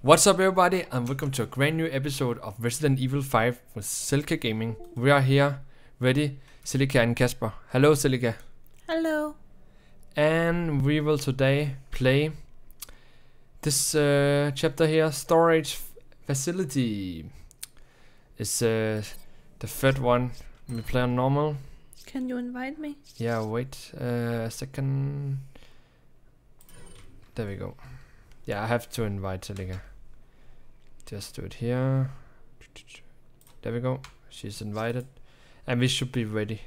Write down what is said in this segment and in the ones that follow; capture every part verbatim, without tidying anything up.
What's up everybody and welcome to a brand new episode of Resident Evil five with Celca Gaming. We are here, ready, Celika and Caspar. Hello Celika. Hello. And we will today play this uh, chapter here, Storage Facility. It's uh, the third one. We play on normal. Can you invite me? Yeah, wait uh, a second. There we go. Yeah, I have to invite Celika. Just do it here. There we go. She's invited. And we should be ready.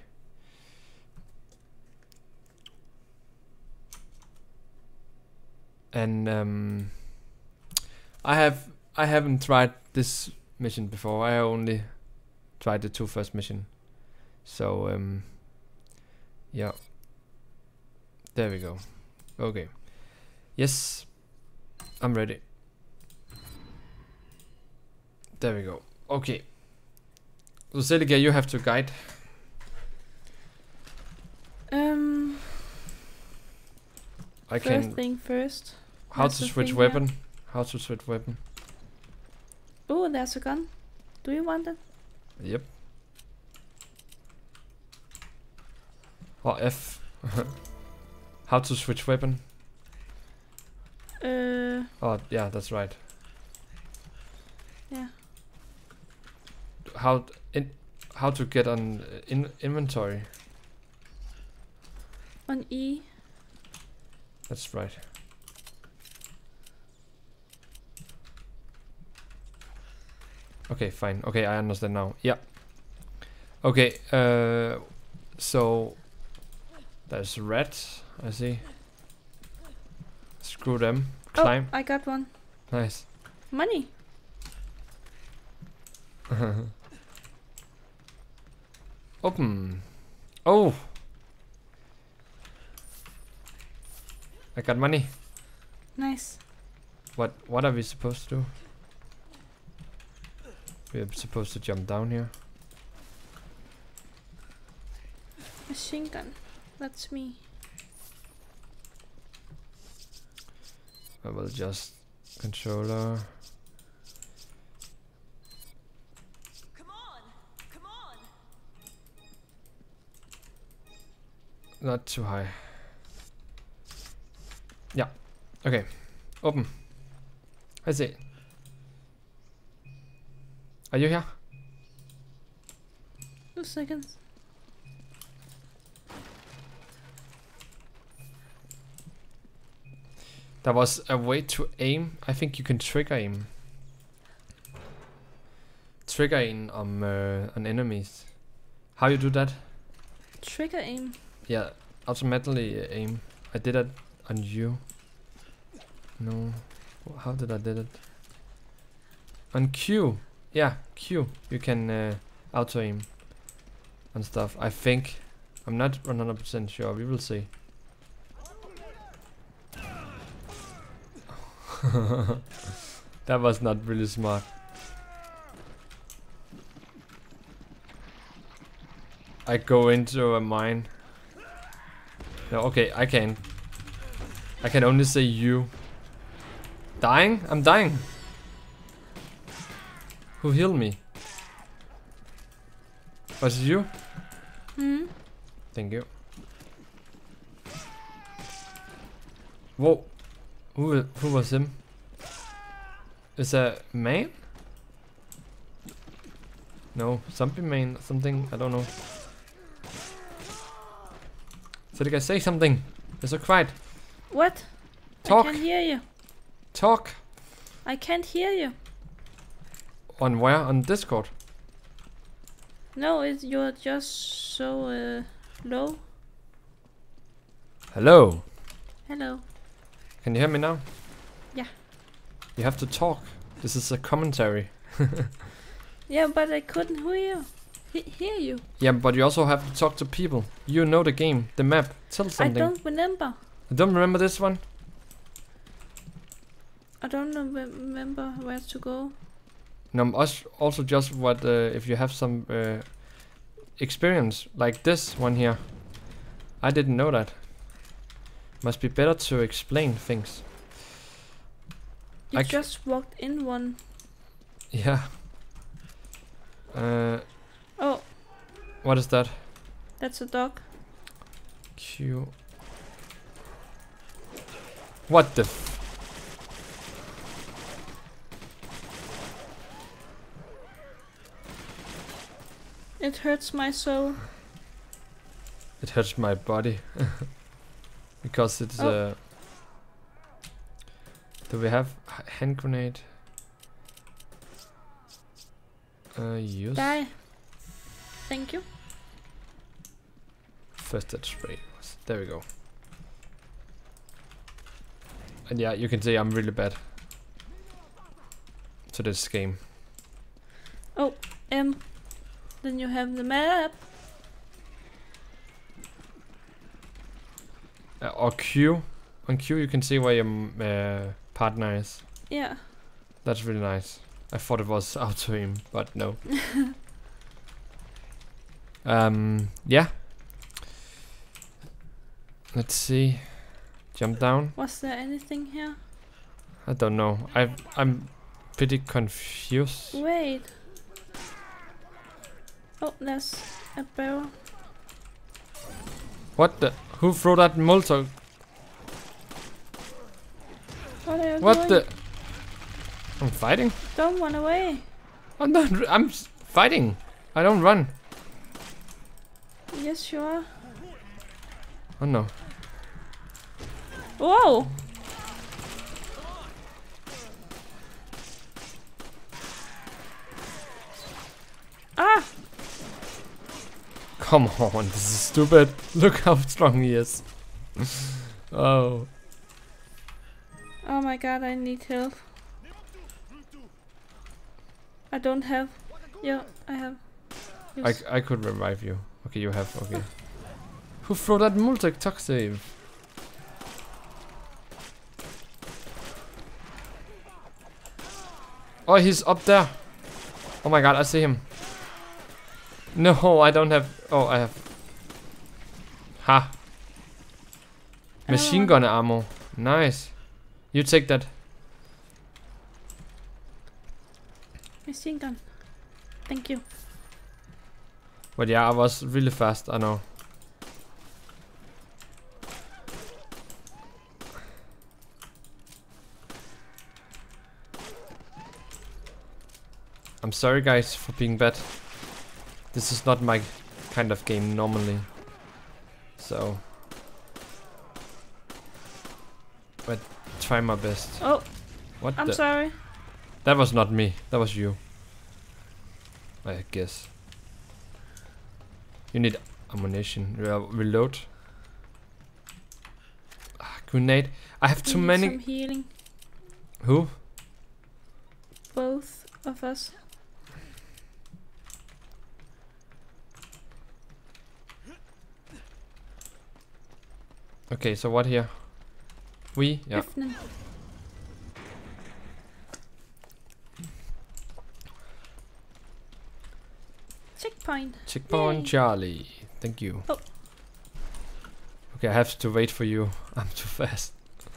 And um, I have I haven't tried this mission before. I only tried the two first mission. So um, yeah. There we go. Okay. Yes. I'm ready. There we go. Okay. So Celika, you have to guide. Um. I first can. thing first. How That's to the switch thing weapon? here. How to switch weapon? Oh, there's a gun. Do you want it? Yep. Or F. How to switch weapon? Uh. Oh yeah, that's right. Yeah. How in how to get on uh, in inventory? On E. That's right. Okay, fine. Okay, I understand now. Yeah. Okay. Uh. So there's rats. I see. Screw them. Climb. Oh, I got one. Nice. Money. Open. Oh. I got money. Nice. What what are we supposed to do? We're supposed to jump down here. Machine gun. That's me. I will just controller. Come on, come on. Not too high. Yeah. Okay. Open. I see. Are you here? Two seconds. There was a way to aim. I think you can trigger aim. Trigger aim on uh, on enemies. How you do that? Trigger aim. Yeah, automatically uh, aim. I did it on you. No. How did I did it? On Q. Yeah, Q. You can uh, auto aim and stuff. I think. I'm not one hundred percent sure. We will see. That was not really smart. I go into a mine. No, okay, I can. I can only say you. Dying? I'm dying. Who healed me? Was it you? Hmm. Thank you. Whoa. Who who was him? Is a man? No, zombie man, something, I don't know. So did I say something? You're so quiet. What? Talk. I can't hear you. Talk. I can't hear you. On where? On Discord? No, it's you're just so uh, low. Hello. Hello. Can you hear me now? Yeah. You have to talk. This is a commentary. Yeah, but I couldn't hear you. He hear you. Yeah, but you also have to talk to people. You know the game, the map. Tell something. I don't remember. You don't remember this one? I don't know, remember where to go. No, us also just what uh, if you have some uh, experience like this one here. I didn't know that. Must be better to explain things. You I c- just walked in one. Yeah. Uh, Oh, what is that? that's a dog. Q. What the f- It hurts my soul. It hurts my body. Because it's Oh. uh do we have h- hand grenade? Uh use Die. Thank you. first aid spray. There we go. And yeah, you can see I'm really bad to this game. Oh, um, then you have the map. Uh, or Q. On Q you can see where your m- uh, partner is. Yeah. That's really nice. I thought it was auto aim, but no. um, yeah. Let's see. Jump down. Was there anything here? I don't know. I I'm pretty confused. Wait. Oh, there's a barrel. What the? Who threw that Molotov? What are you What doing? the? I'm fighting. Don't run away. I'm not. r- I'm s- fighting. I don't run. Yes, you are. Oh no. Whoa! Ah! Come on, this is stupid. Look how strong he is. Oh. Oh my god, I need help. I don't have. Yeah, I have. I, Yes. I could revive you. Okay, you have. Okay. Who threw that multi-tuck save? Oh, he's up there. Oh my god, I see him. No, I don't have. Oh, I have. Ha. Machine gun ammo. Nice. You take that. Machine gun. Thank you. But yeah, I was really fast. I know. I'm sorry guys for being bad. This is not my kind of game normally. So but try my best. Oh, What I'm the? sorry. That was not me. That was you. I guess. You need ammunition. Re- reload. Ah, grenade. I have We too need many. Some healing. Who? Both of us. Okay, so what here? We? Yeah. Öffnen. Checkpoint. Checkpoint Yay. Charlie. Thank you. Oh. Okay, I have to wait for you. I'm too fast.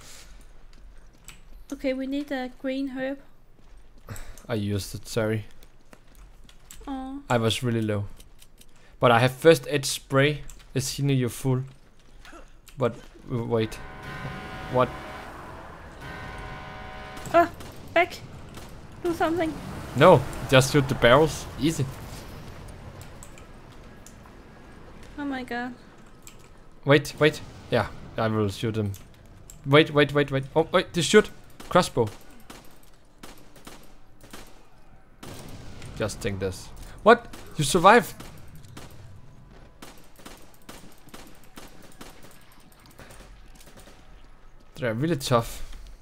Okay, we need a green herb. I used it, sorry. Oh, I was really low. But I have first aid spray. Is he near you full? But w- wait. What? back. Do something. No, just shoot the barrels. Easy. Oh my god. Wait, wait. Yeah, I will shoot him. Wait, wait, wait, wait. Oh, wait, just shoot. Crossbow. Just take this. What? You survived? They're really tough.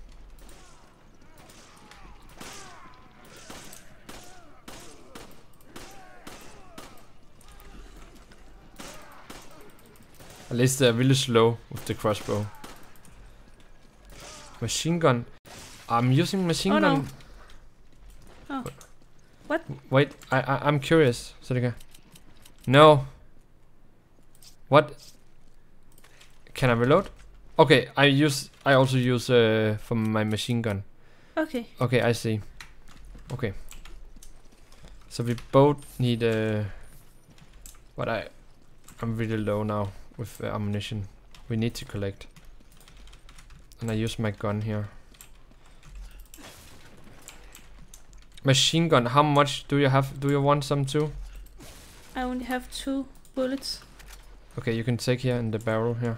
At least they're really slow with the crossbow. Machine gun. I'm using machine Oh, no. gun. Oh. What? Wait, I, I I'm curious, Celika. No. What? Can I reload? Okay, I use I also use uh for my machine gun. Okay. Okay, I see. Okay. So we both need uh but I I'm really low now with uh, ammunition. We need to collect. And I use my gun here. Machine gun, how much do you have? Do you want some too? I only have two bullets. Okay, you can take here in the barrel here.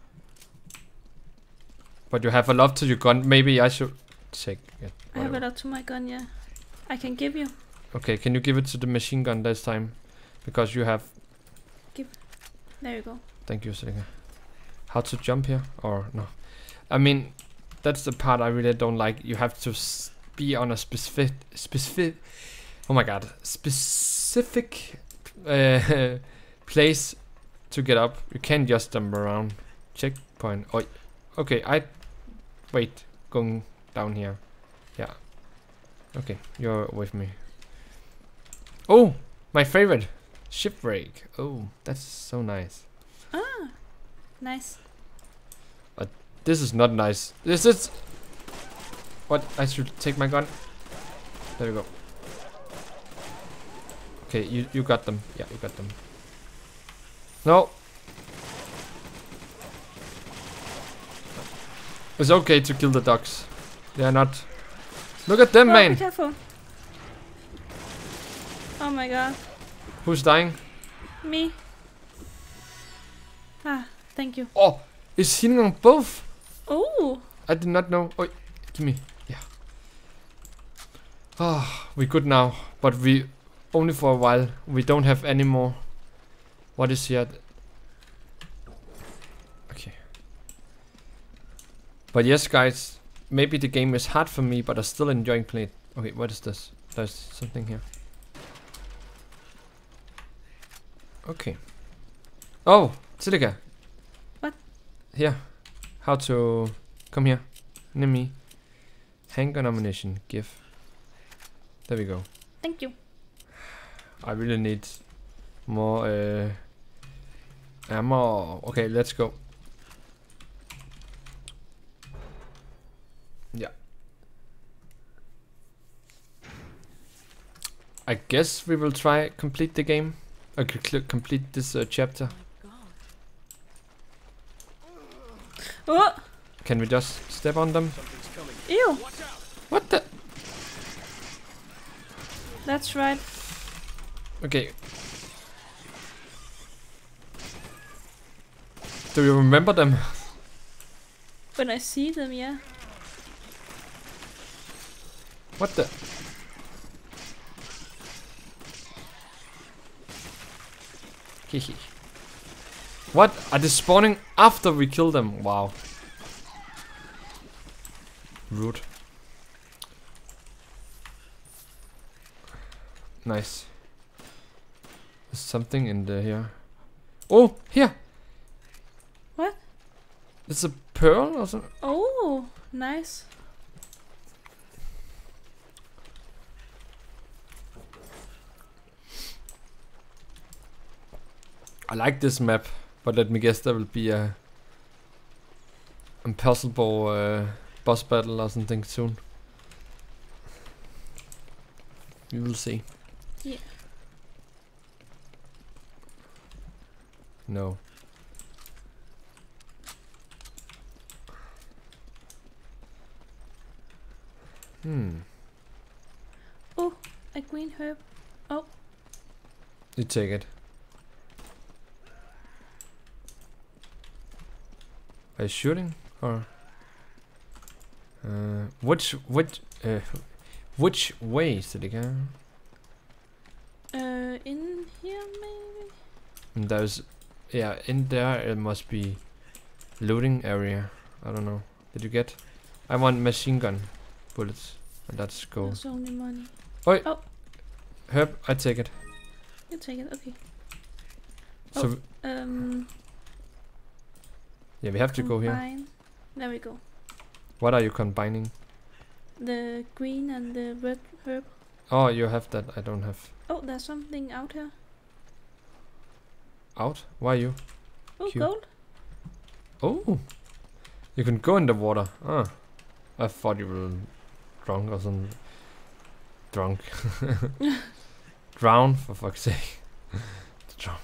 But you have a lot to your gun. Maybe I should take it. I have a Whatever. lot to my gun, yeah. I can give you. Okay, can you give it to the machine gun this time? Because you have... There you go. Thank you, Celika. How to jump here? Or no? I mean, that's the part I really don't like. You have to s be on a specific... Specific... Oh my god. Specific uh, place to get up. You can't just jump around. Checkpoint. Oh, okay, I... Wait. Going down here. Yeah. Okay, you're with me. Oh! My favorite! Shipwreck. Oh, that's so nice. Ah! Nice. This is not nice. This is... What? I should take my gun. There we go. Okay, you, you got them. Yeah, you got them. No! It's okay to kill the dogs. They are not... Look at them, Oh, man! be careful. Oh my god. Who's dying? Me. Ah, thank you. Oh! It's healing on both! Oh! I did not know. Oh, give me. Yeah. Ah, oh, we good now, but we only for a while. We don't have any more. What is here? Okay. But yes, guys, maybe the game is hard for me, but I'm still enjoying playing. Okay, what is this? There's something here. Okay. Oh, Celika. What? Here. How to come here near me. Handgun ammunition. Give. There we go. Thank you. I really need more uh, ammo. Okay, let's go. Yeah. I guess we will try complete the game. I could complete this uh, chapter. Oh! Can we just step on them? Ew! What the? That's right. Okay. Do you remember them? When I see them, yeah. What the? Hehe. What? Are they spawning after we kill them? Wow. Rude. Nice. There's something in there here. Oh, here! What? It's a pearl or something? Oh, nice. I like this map, but let me guess there will be a impossible uh, boss battle or something soon. We will see. Yeah. No. Hmm. Oh, a green herb. Oh. You take it. Are you shooting or uh, which which uh, which way, Celika? Uh, in here maybe? And there's yeah, in there it must be loading area. I don't know. Did you get? I want machine gun bullets. And let's go. There's only money. Oi. Oh. Herb, I take it. You take it, okay. So Oh, um. yeah, we have to go here. Combine. There we go. What are you combining? The green and the red herb. Oh, you have that. I don't have. Oh, there's something out here. Out? Why you? Oh, Cute. gold. Oh, you can go in the water. Ah, I thought you will drunk or something. Drunk. Drown, for fuck's sake. Drunk.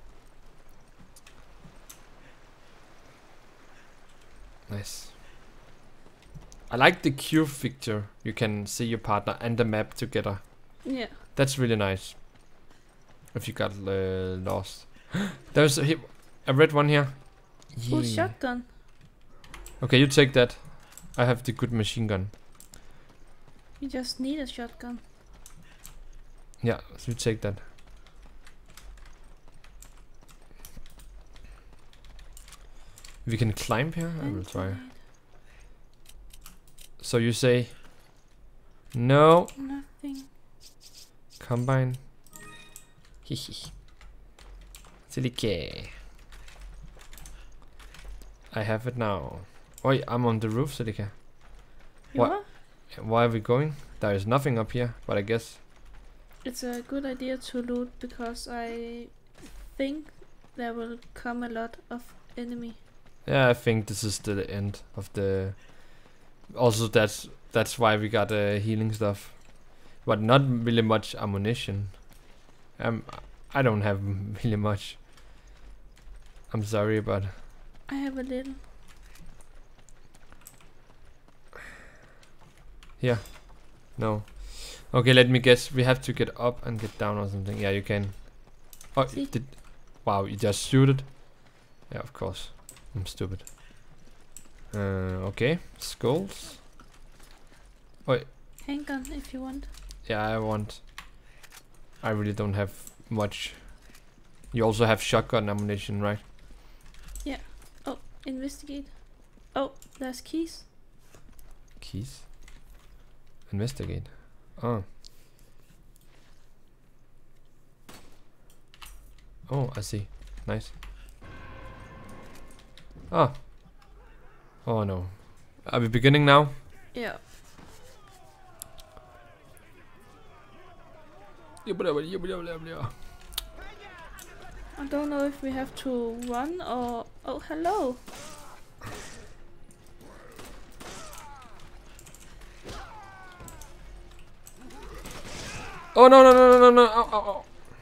Nice. I like the queue feature. You can see your partner and the map together. Yeah. That's really nice. If you got uh, lost. There's a, he a red one here. Full Yeah. shotgun. Okay, you take that. I have the good machine gun. You just need a shotgun. Yeah, so you take that. We can climb here? I will try. Ventilator. So you say no. Nothing. Combine. Hihi. Celika. I have it now. Oh, I'm on the roof, Celika. You What? are? Why are we going? There is nothing up here, but I guess. It's a good idea to loot because I think there will come a lot of enemy. Yeah, I think this is the end of the. Also, that's that's why we got uh, healing stuff, but not really much ammunition. Um, I don't have really much. I'm sorry, but I have a little. here, no. Okay, let me guess. We have to get up and get down or something. Yeah, you can. Oh, See? did. Wow, you just shoot it. Yeah, of course. I'm stupid. Uh, okay, skulls. Wait. Handgun if you want. Yeah, I want. I really don't have much. You also have shotgun ammunition, right? Yeah. Oh, investigate. Oh, there's keys. Keys. Investigate. Oh. Oh, I see. Nice. Oh. Oh no. Are we beginning now? Yeah. I I don't know if we have to run or... Oh, hello. Oh no no no no no no! Oh, oh, oh.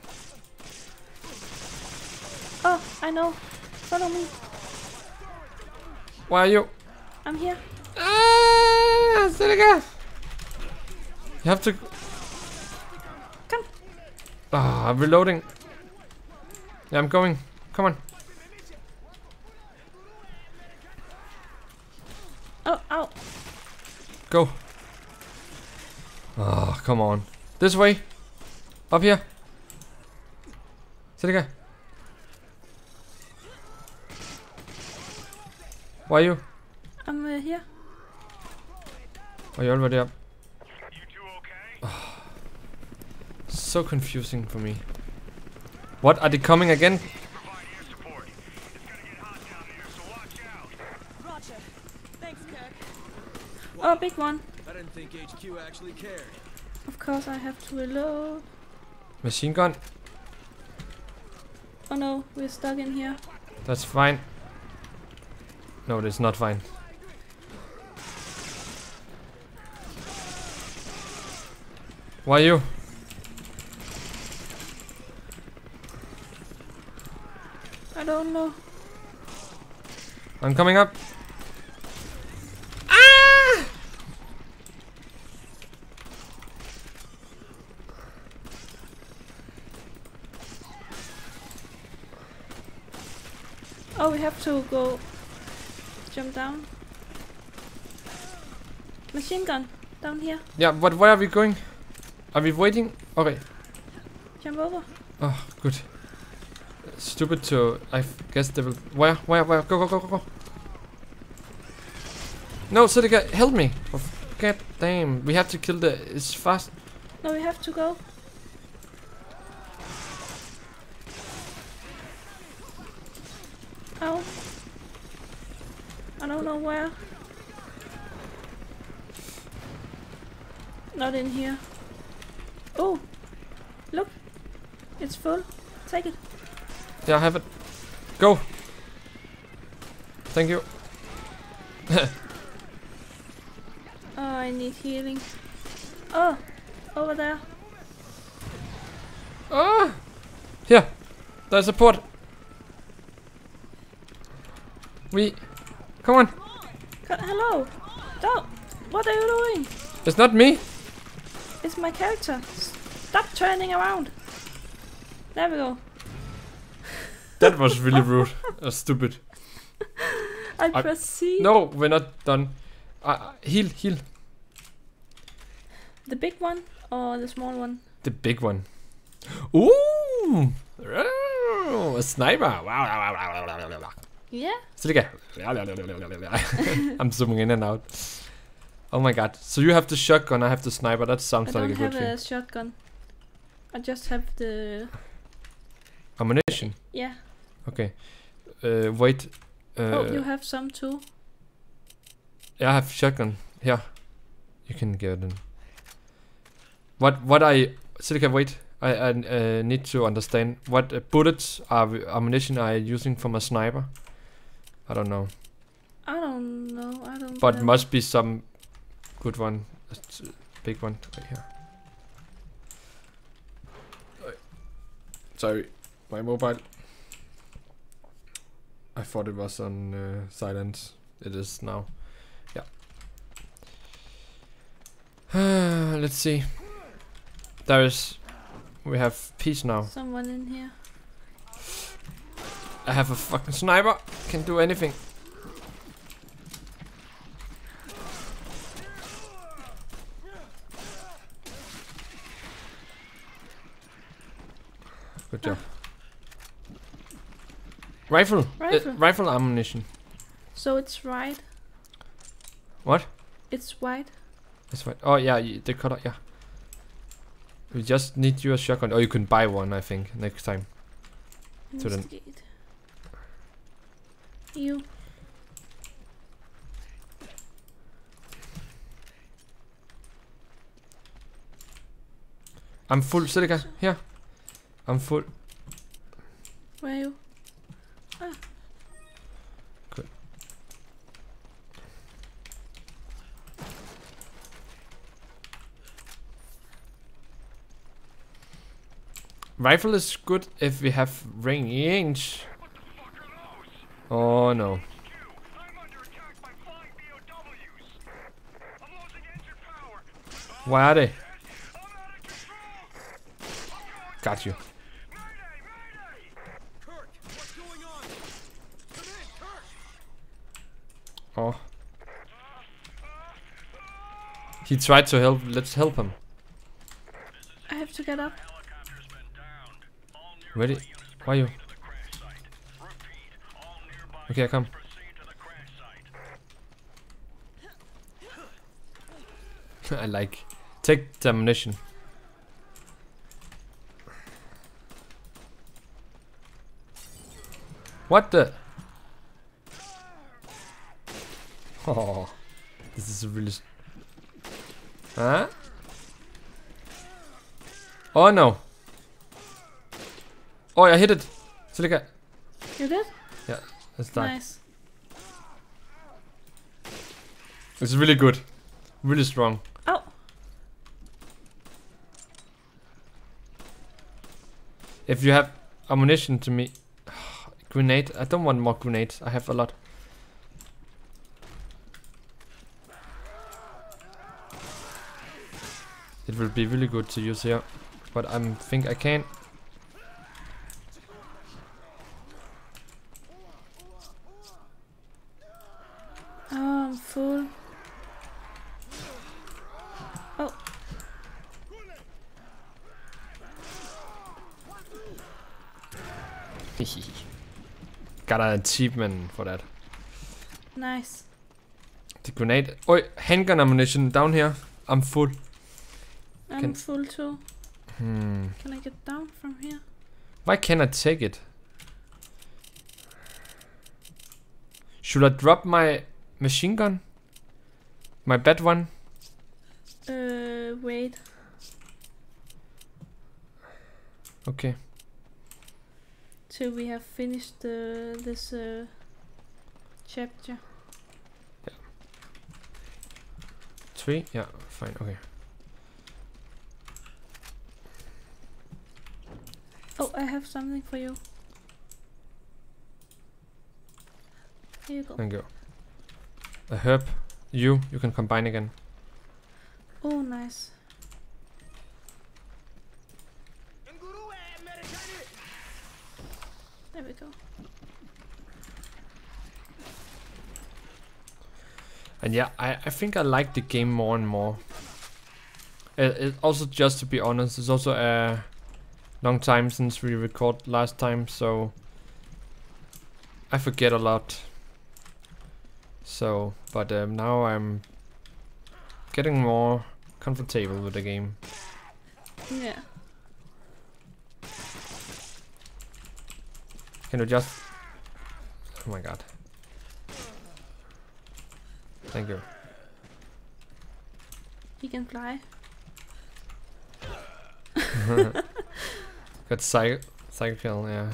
Oh, I know. Follow me. Why are you? I'm here. Ah, Celika! You have to. Come. Ah, I'm reloading. Yeah, I'm going. Come on. Oh, ow. Go. Oh, come on. This way. Up here. Celika. Why are you? I'm uh, here. Are you already up? You two okay? Oh, so confusing for me. What? Are they coming again? Provide air support. It's gonna get hot down there, so watch out. Roger. Thanks, Kirk. Oh, big one. I didn't think H Q actually cared. Of course I have to reload. Machine gun. Oh no, we're stuck in here. That's fine. No, that's not fine. Why you? I don't know. I'm coming up. Ah! Oh, we have to go jump down. Machine gun down here. Yeah, but where are we going? Are we waiting? Okay. Jump over. Oh, good. Stupid to. I f- guess they will. Where? Where? Where? Go! Go! Go! Go! Go! No, Celika, help me! Oh, God damn! We have to kill the. It's fast. No, we have to go. Ow. I don't know where. Not in here. Oh, look. It's full. Take it. Yeah, I have it. Go! Thank you. Oh, I need healing. Oh, over there. Ah! Here! There's a port! We... Come on! Co- Hello! Don't! What are you doing? It's not me! It's my character. Stop turning around. There we go. That was really rude. Uh, stupid. I I- press C. No, we're not done. Uh, heal, heal. The big one or the small one? The big one. Ooh! Oh, a sniper! Wow. Yeah. Celika. I'm zooming in and out. Oh my god. So you have the shotgun, I have the sniper. That I sounds don't like a good have thing. a shotgun. I just have the... Ammunition. Yeah. Okay. Uh, wait. Uh, Oh, you have some too. I have shotgun. Here. You can get it. What what I Celika, wait. I, I uh, need to understand what uh, bullets are ammunition are you using from a sniper. I don't know. I don't know. I don't. But know. must be some good one. It's a big one right here. Sorry, my mobile. I thought it was on uh, silent. It is now. Yeah. Let's see. There is. We have peace now. Someone in here. I have a fucking sniper. Can do anything. Good job. Rifle. Rifle. Uh, rifle ammunition. So it's right. What? It's white. That's right. Oh yeah, y- the color. Yeah. We just need you a shotgun, or you can buy one. I think next time. To the- Investigate. You. I'm full, Celika. Here. I'm full. Where are you? Ah. Good. Rifle is good if we have range. Oh no. I'm under attack by flying B O Ws. I'm losing engine power. Why are they? I'm out of control. Got you. Mayday, mayday. Kirk, what's going on? Come in, Kirk! Oh. He tried to help. Let's help him. I have to get up. Helicopter's been downed. All nearby Ready? units Why you? proceed to the crash site. Repeat, all nearby Okay, I come. units proceed to the crash site. I like. Take the ammunition. What the? Oh, this is really. s- Huh? Oh no! Oh, I hit it. Celika. You did? Let's die. Nice. It's really good. Really strong. Oh. If you have ammunition to me. Grenade. I don't want more grenades. I have a lot. It will be really good to use here. But I think I can. Oh, I'm full. Oh. Got an achievement for that. Nice. The grenade. Oh, handgun ammunition down here. I'm full. I'm Can- full too. Hmm. Can I get down from here? Why can't I take it? Should I drop my machine gun? My bad one? Uh, wait. Okay. Till we have finished uh, this uh, chapter. three? Yeah, fine, okay. Oh, I have something for you. Here you go. Thank you. A herb. You, you can combine again. Oh, nice. There we go. And yeah, I, I think I like the game more and more. It, it also, just to be honest, it's also a long time since we recorded last time, so I forget a lot. So, but um, now I'm getting more comfortable with the game. Yeah. Can you just... Oh my god. Thank you. He can fly. Got cycle, cycle, yeah.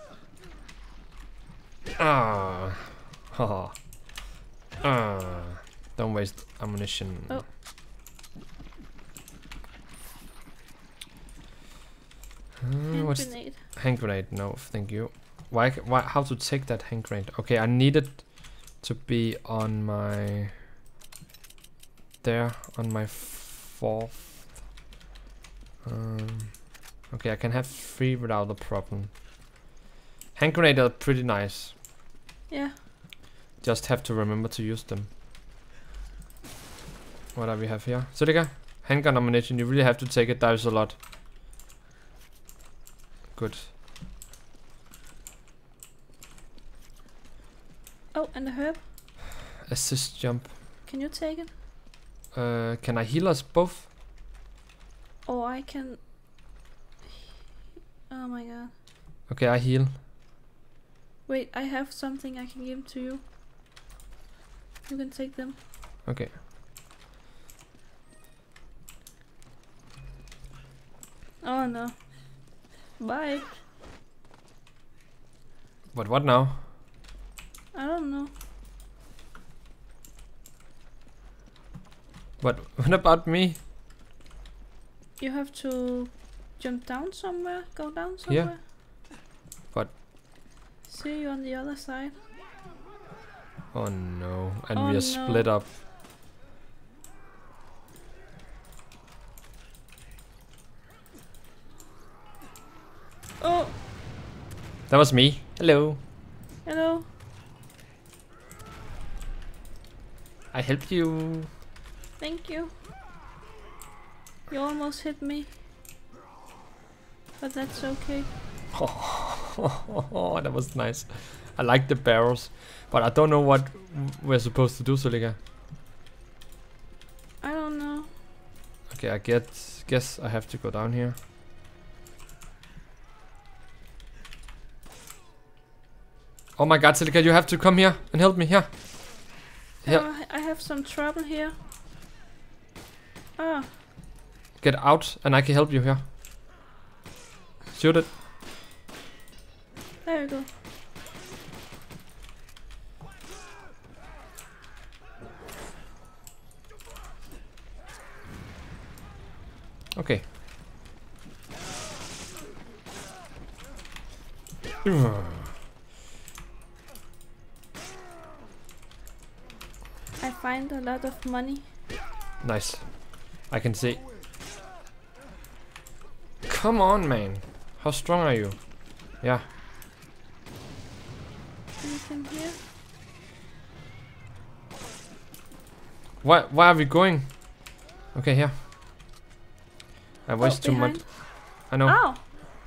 Ah, haha. Ah, don't waste ammunition. Oh. Uh, Hand what's grenade. hand grenade? No, thank you. Why? c- Why? How to take that hand grenade? Okay, I need it to be on my there on my fourth. Um, okay, I can have three without a problem. Hand grenade are pretty nice. Yeah. Just have to remember to use them. What do we have here? Celika, handgun ammunition. You really have to take it. There's a lot. Good. Oh, and the herb. Assist jump. Can you take it? Uh, can I heal us both? Or I can... Oh my god. Okay, I heal. Wait, I have something I can give to you. You can take them. Okay. Oh no. Bye. But what now? I don't know. What? What about me? You have to jump down somewhere, go down Here? somewhere. What? See you on the other side. Oh no! And Oh we are no. split up. Oh, That was me. Hello. hello. I helped you. Thank you. You almost hit me. But that's okay. Oh, that was nice. I like the barrels, but I don't know what we're supposed to do, Celika. I don't know. Okay, I get guess I have to go down here. Oh my god, Celika, you have to come here and help me here. Here, Oh, I have some trouble here. Ah, get out and I can help you here. Shoot it. there we go. Okay. I find a lot of money. Nice. I can see. Come on, man. How strong are you? Yeah. Anything here? Why? Why are we going? Okay, here. I waste Oh, too much. behind. I know. Oh,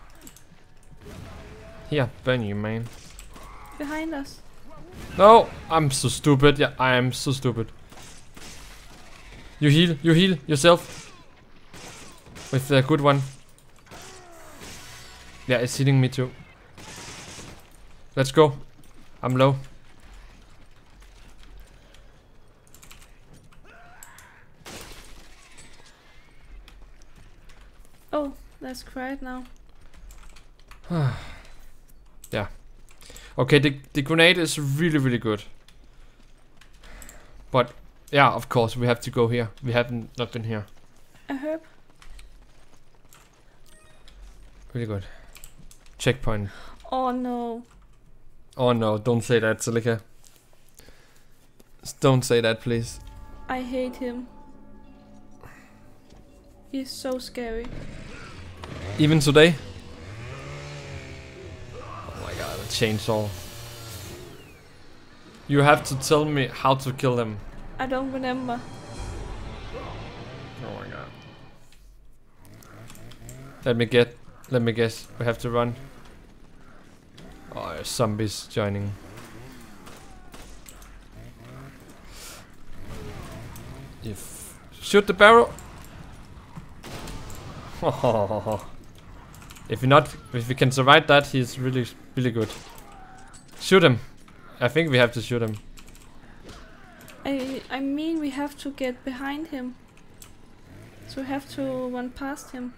Here, burn you, man. behind us. No, I'm so stupid. Yeah, I am so stupid. You heal. You heal yourself. With the good one. Yeah, it's hitting me too. Let's go. I'm low. Oh, that's quiet now. Yeah. Okay, the, the grenade is really, really good. But Yeah, of course, we have to go here. We haven't not been here. A herb. Really good. Checkpoint. Oh no. Oh no, don't say that, Celika. Don't say that, please. I hate him. He's so scary. Even today? Oh my god, a chainsaw. You have to tell me how to kill him. I don't remember. Oh my god. Let me get. Let me guess. We have to run. Oh, there's zombies joining. If shoot the barrel. If we not, if we can survive that, he's really, really good. Shoot him. I think we have to shoot him. I I mean we have to get behind him. So we have to run past him.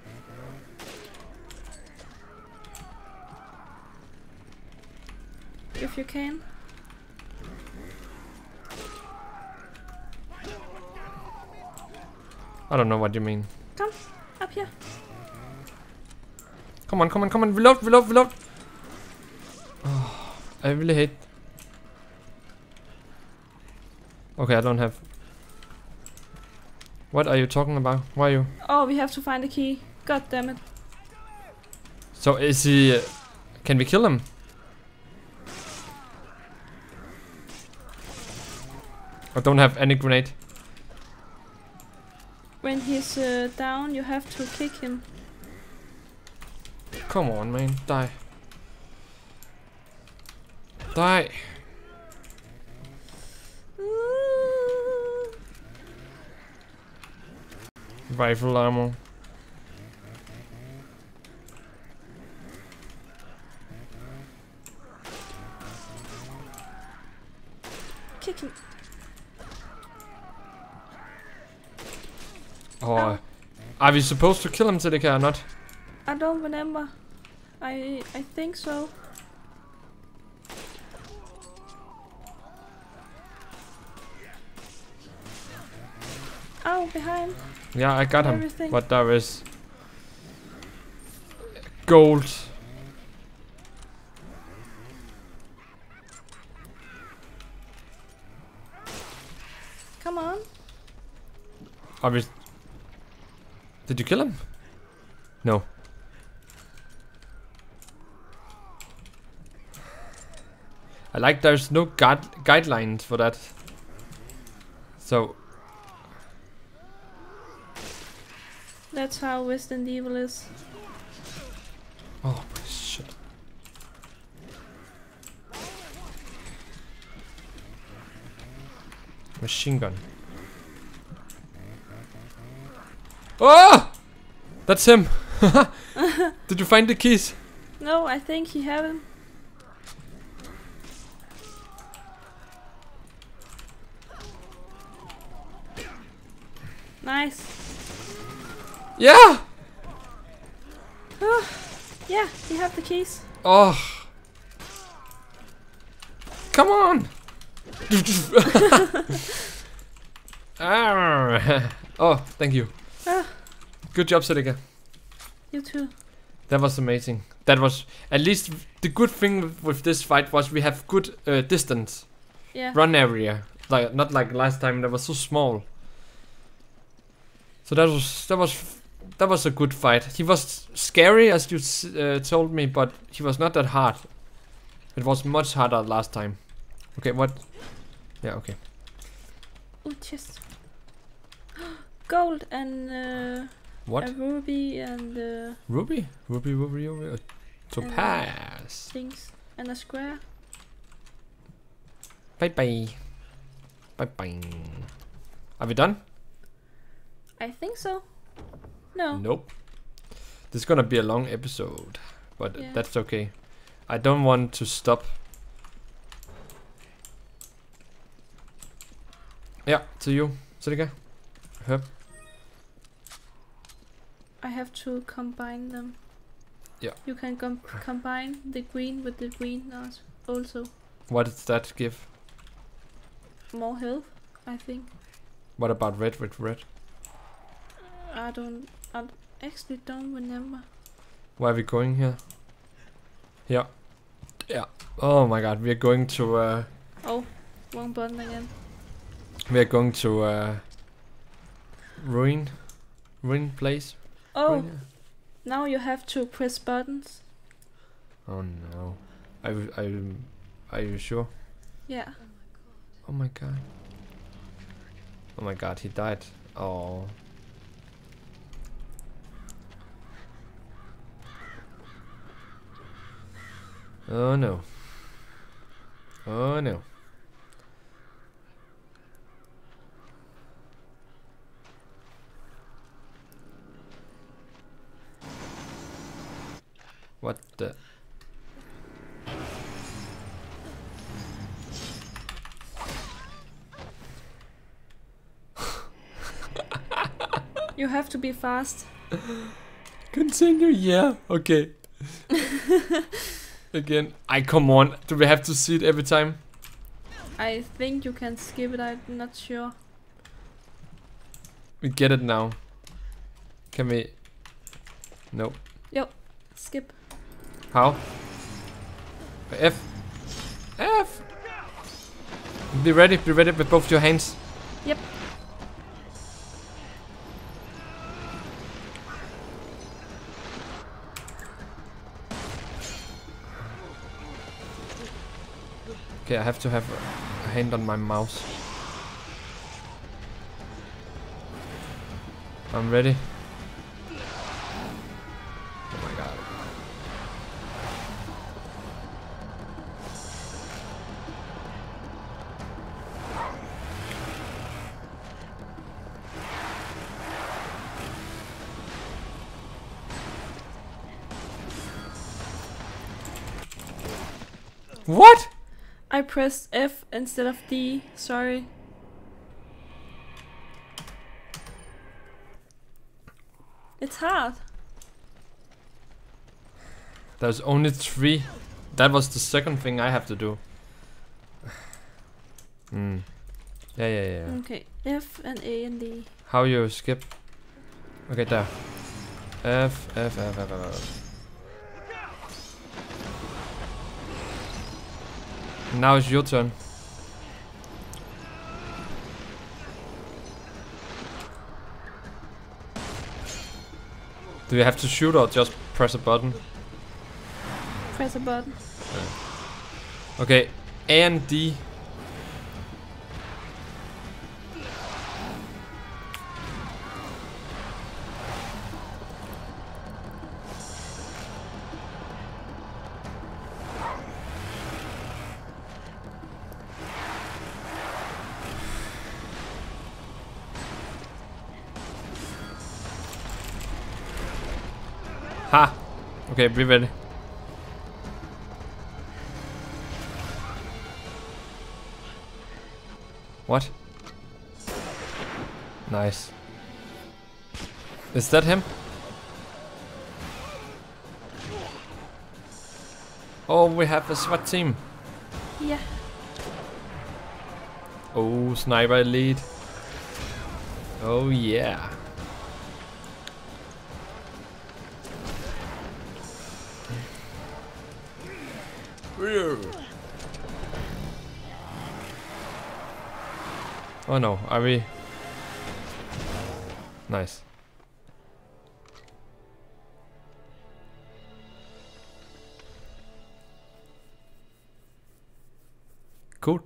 If you can. I don't know what you mean. Come, up here. Come on, come on, come on, reload, reload, reload. Oh, I really hate. Okay, I don't have. What are you talking about? Why are you? Oh, we have to find the key. God damn it. So is he? Uh, can we kill him? I don't have any grenade. When he's uh, down, you have to kick him. Come on, man, die. Die. Ooh. Rifle ammo. Kick him. Oh, Ow. are we supposed to kill him, Celika, or not? I don't remember. I I think so. Oh, behind. Yeah, I got him. Everything. But there is gold. Come on. Are we? Did you kill him? No. I like there's no guide guidelines for that. So That's how Resident Evil is. oh shit. Machine gun. Oh! That's him. Did you find the keys? No, I think he have him. Nice. Yeah! Oh, yeah, you have the keys. Oh. Come on! Ah. Oh, thank you. Ah, Good job, Celika. you too. That was amazing. That was at least the good thing with, with this fight was we have good uh, distance, Yeah. run area. Like not like last time that was so small. So that was that was that was a good fight. He was scary as you s- uh, told me, but he was not that hard. It was much harder last time. Okay, what? Yeah, okay. Oh, chest. Gold and uh, What? a ruby and uh, Ruby? Ruby, ruby, ruby. Uh, topaz. things and a square. Bye bye. Bye bye. Are we done? I think so. No. Nope. This is gonna be a long episode, but Yeah. that's okay. I don't want to stop. Yeah, to you, Celika. Herb. I have to combine them. Yeah. You can com combine the green with the green as- also. What does that give? More health, I think. What about red with red? I don't. I actually don't remember. Where are we going here? Here. Yeah. Oh my god, we are going to uh Oh, wrong button again. we are going to uh ruin ruin place. Oh, Ruin? now you have to press buttons. Oh no. I I are you sure? Yeah. Oh my god. Oh my god, he died. Oh. Oh no. Oh no. What the? You have to be fast. Continue, yeah. Okay. Again. I come on. Do we have to see it every time? I think you can skip it. I'm not sure. We get it now. Can we? Nope. Yo, skip. How? F. F. Be ready. Be ready with both your hands. Yep. Okay, I have to have a hand on my mouse. I'm ready. Oh my god. What? I pressed F instead of D. Sorry. It's hard. There's only three. That was the second thing I have to do. Hmm. Yeah, yeah, yeah. Okay, F and A and D. How you skip? Okay, there. F, F, F, F, F, F. Now it's your turn. Do you have to shoot or just press a button? Press a button. Okay, A and D. Ha! Okay, be ready. What? Nice. Is that him? Oh, we have a SWAT team. Yeah. Oh, sniper elite. Oh yeah. Oh no, are we? Nice. Cool.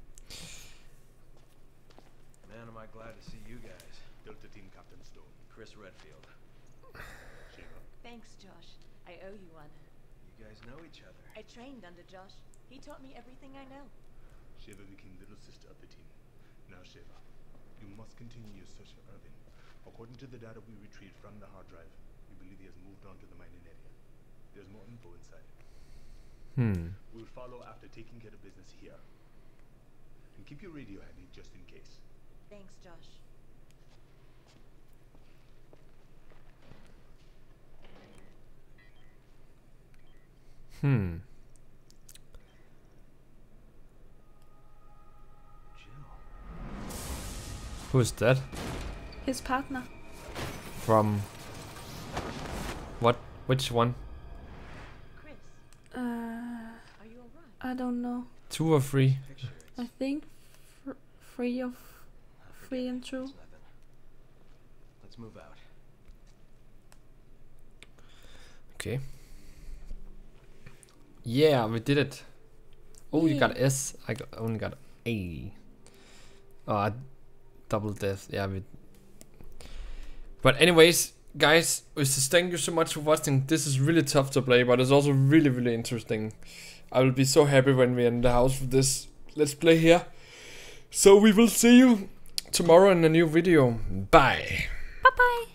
Man, am I glad to see you guys. Delta Team Captain Stone. Chris Redfield. Shiva. Thanks, Josh. I owe you one. You guys know each other. I trained under Josh. He taught me everything I know. Shiva became little sister of the team. Now, Shiva, you must continue your search for Irvin. According to the data we retrieved from the hard drive, we believe he has moved on to the mining area. There's more info inside. Hmm. We'll follow after taking care of business here. And keep your radio handy just in case. Thanks, Josh. Hmm. Jill. Who's that? His partner. From what? Which one? Chris, Uh, are you alright? I don't know. Two or three? I think fr three of three and two. Let's move out. Okay. Yeah, we did it. Oh, you got Yeah. S. I got, only got A. Oh, I double death. Yeah, we. But anyways, guys, just thank you so much for watching. This is really tough to play, but it's also really, really interesting. I will be so happy when we're in the house with this Let's Play here. So we will see you tomorrow in a new video. Bye. Bye bye.